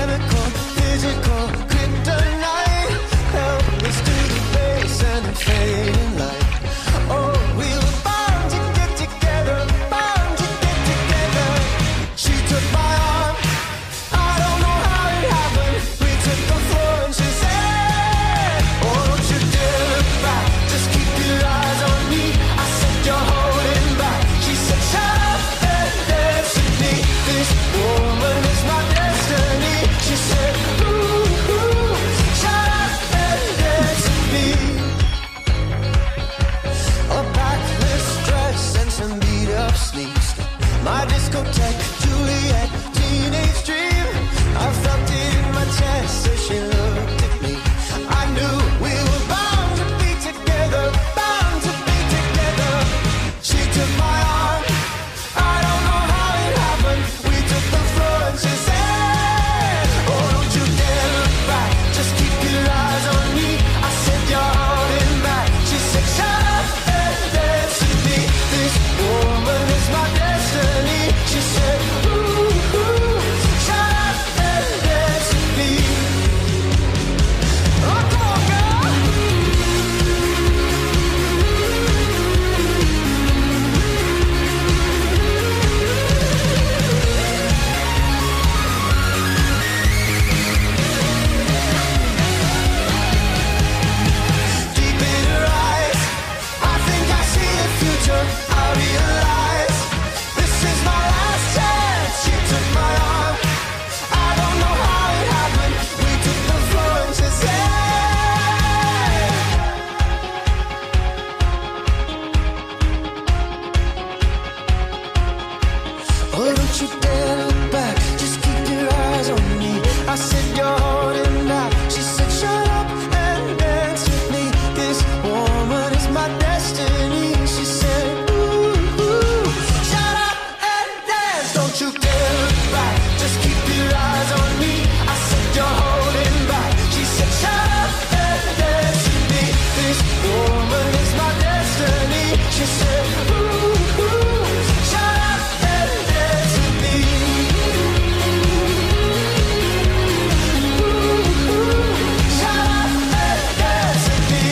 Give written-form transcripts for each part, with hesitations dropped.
chemical, physical, kryptonite. Helpless to the base and the fading light. Oh, we were bound to get together, bound to get together. She took my arm, I don't know how it happened. We took the floor and she said, oh, don't you dare look back, just keep your eyes on me. I said, you're holding back. She said, shut up and dance with me. This woman is my destiny. She said, ooh, ooh, shut up and dance with me. A backless dress and some beat up sleeves. My discotheque, Juliet, teenage dream. I felt it in my chest as she looked at me. I knew we were bound to be together, bound to be together. She took my arm, I don't know how it happened. We took the floor and she said, oh, don't you dare look back, just keep your eyes on me. I said, you're holding back. She said, shut up and dance with me. This woman is my destiny. She said, ooh, ooh, shut up and dance with me. Oh, come on, girl. Deep in her eyes, I think I see the future. I realize this is my last chance. She took my arm, I don't know how it happened. We took the floor and she said, oh, don't you dare look back, just keep your eyes on me. I said, you're holding back. She said, shut up and dance with me. This woman is my destiny. She said, ooh, ooh, shut up and dance. Don't you dare look back, just keep your eyes on me. I said, you're holding back. She said, shut up and dance with me. This woman is my destiny. She said, ooh, ooh, shut up and dance with me. Ooh, ooh, shut up and dance with me.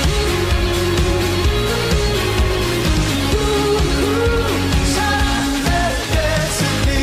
Ooh, ooh, shut up and dance with me.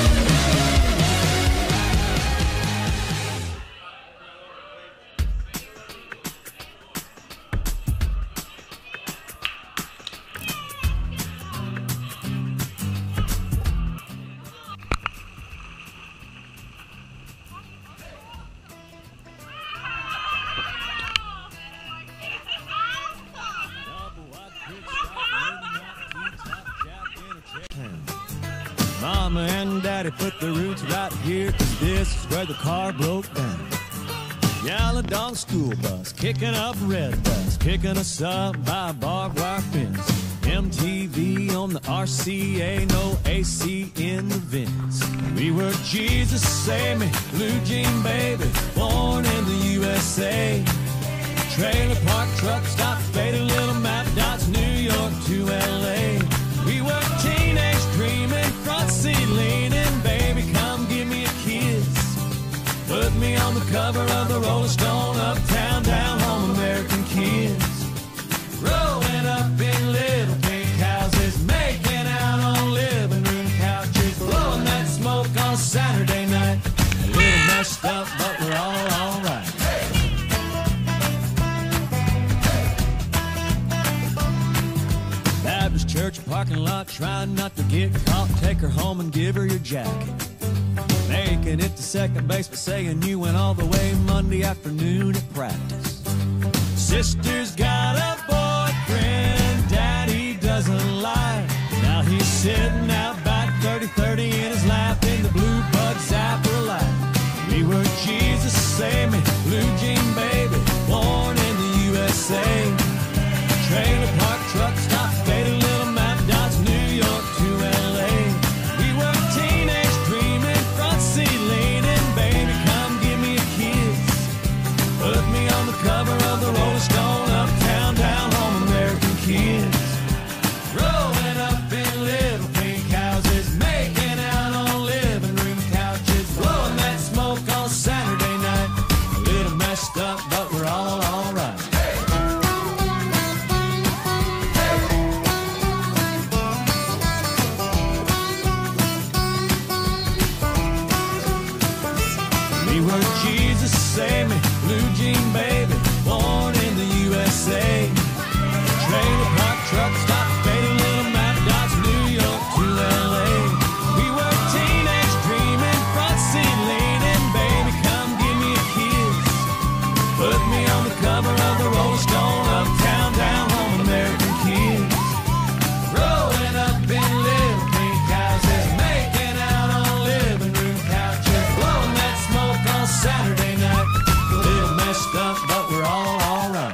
Mama and Daddy put the roots right here, 'cause this is where the car broke down. Yellow dog school bus, kicking up red bus, kicking us up by a barbed wire fence. MTV on the RCA, no AC in the vents. We were Jesus Save Me, Blue Jean Baby, born in the USA. Trailer park truck stop, faded little map dots, New York to LA. We were teenage dreaming, front seat leaning, baby come give me a kiss. Put me on the cover of the Rolling Stone, Uptown, down home, American kids. Rolling up in little pink houses, making out on living room couches, blowing that smoke on Saturday night. A little messed up, but we're all alright. Baptist church parking lot, trying not to get caught. Take her home and give her your jacket. Making it to second base, but saying you went all the way Monday afternoon at practice. Sister's got a boyfriend, Daddy doesn't lie. Now he's sitting out back 30-30 in his lap in the blue bug zapper light. We were Jesus Save Me, Blue Jean Baby, born in the USA. Trailer park truck stop, faded little map dots, New York to LA. We were teenage dreaming, front seat leaning, baby come give me a kiss. Put me on the cover of the Rolling Stone, Uptown, down home, American kids. Rolling up in little pink We were Jesus save me, blue jean baby, born in the USA. Trailer park truck stop, fading little map dots, New York to LA. We were teenage dreaming, front seat leaning, baby come give me a kiss. Put me on the cover of the Rolling Stone, Uptown, down home, American kids. Growing up in little pink houses, making out on living room couches, blowing that smoke on Saturday night. A little messed up, but we're all right.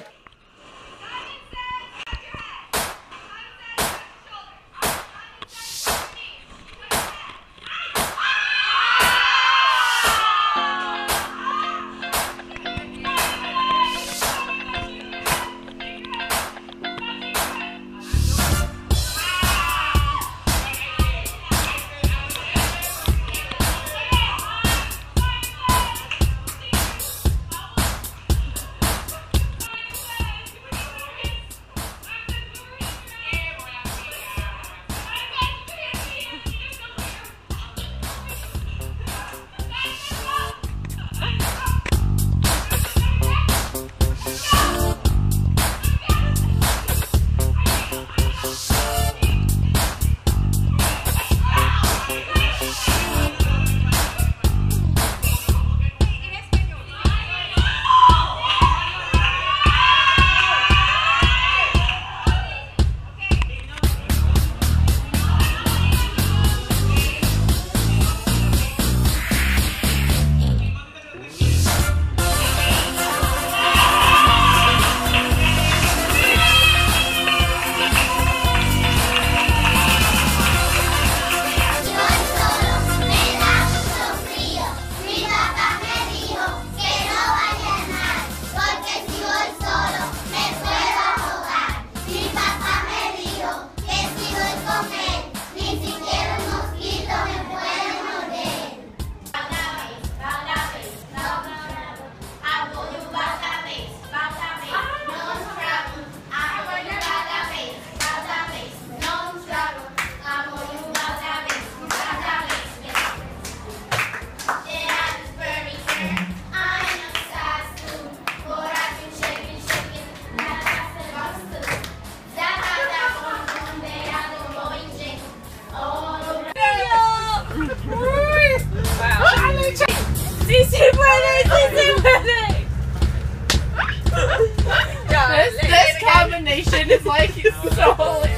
This combination is like so.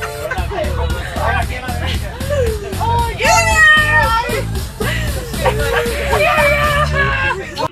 Oh yeah! Yeah!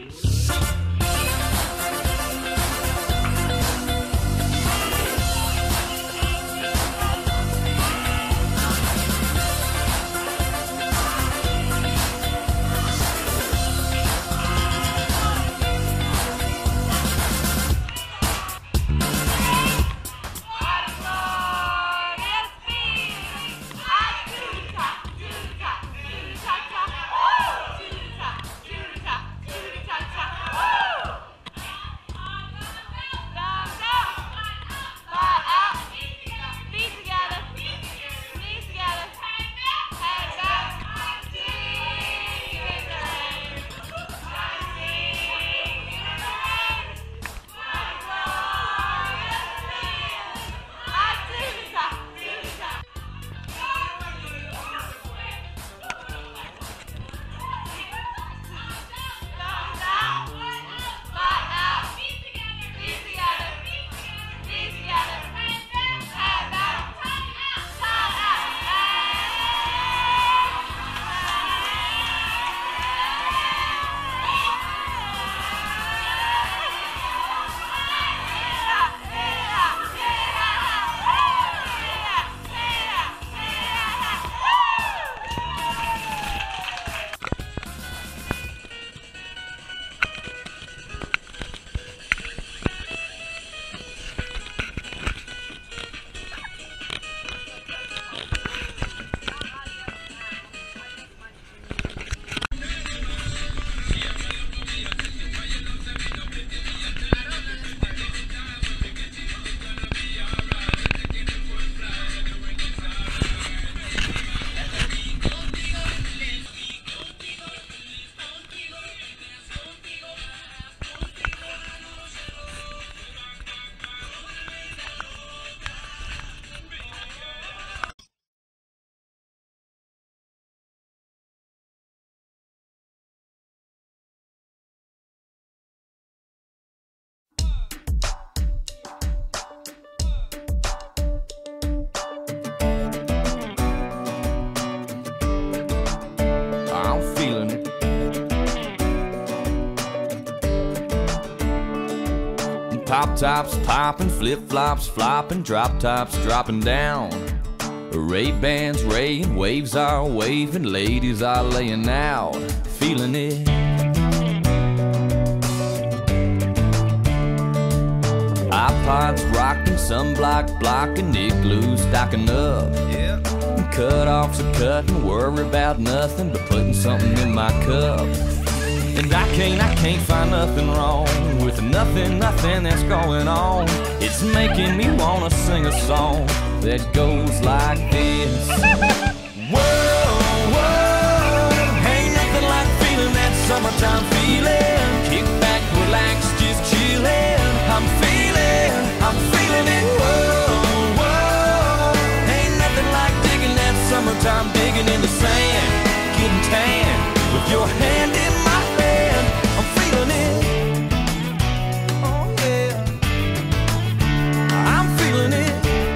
Pop tops popping, flip flops flopping, drop tops dropping down. Ray-Bans raying, waves are waving, ladies are laying out, feeling it. iPods rocking, sunblock blocking, igloo stocking up. Cut-offs are cutting, worry about nothing but putting something in my cup. And I can't find nothing wrong with nothing that's going on. It's making me wanna sing a song that goes like this. Whoa, whoa, ain't nothing like feeling that summertime feeling. Kick back, relax, just chillin'. I'm feeling it. Whoa, whoa, ain't nothing like digging that summertime, digging in the sand, getting tan with your hand in my hand. I'm feeling it. Oh yeah, I'm feeling it.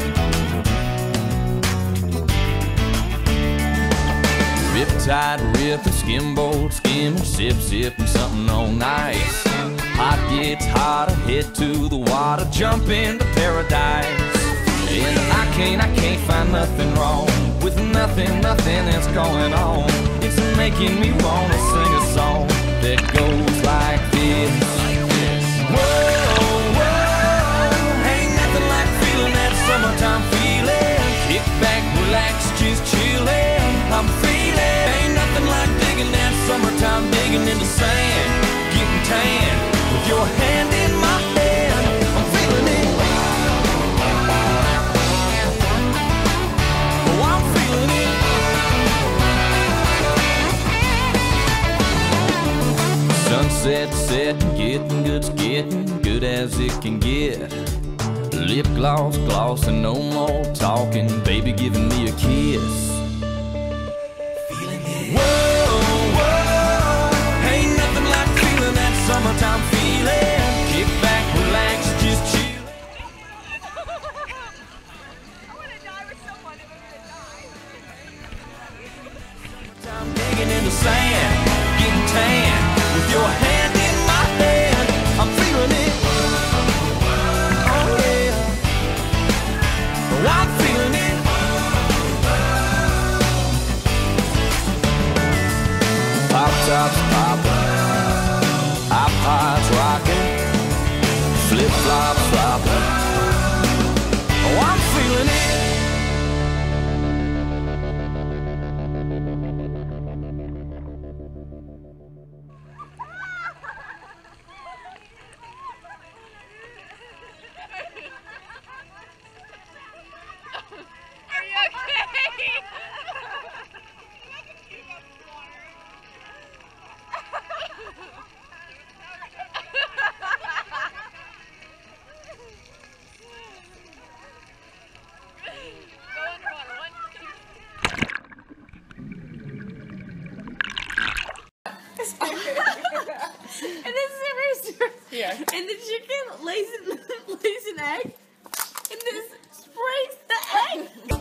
Riptide ripping, skimboard skimming, sipping something on ice. Hot gets hotter, head to the water, jump into paradise. And I can't find nothing wrong with nothing that's going on. It's making me wanna sing a song that goes like this. Whoa, whoa, ain't nothing like feeling that summertime feeling. Kick back, relax, just chillin'. I'm feeling. Ain't nothing like digging that summertime, digging in the sand, getting tan with your hand in my hand. I'm feeling it. Oh, I'm feeling it. Sunset setting, getting good as it can get. Lip gloss glossing, no more talking, baby giving me a kiss. Feeling it. Whoa, whoa, ain't nothing like feeling that summertime feeling. Kick back, relax, just chill. I wanna die with someone if I'm gonna die. I'm digging in the sand, getting tan with your hand in my hand. I'm feeling it. Oh yeah, oh, I'm feeling it. Pop tops popping, iPods rocking, flip flops flopping. Oh, I'm feeling it. Are you okay? Go underwater. 1, 2. And this is the rooster. Yeah. And the chicken lays an egg, and this sprays the egg.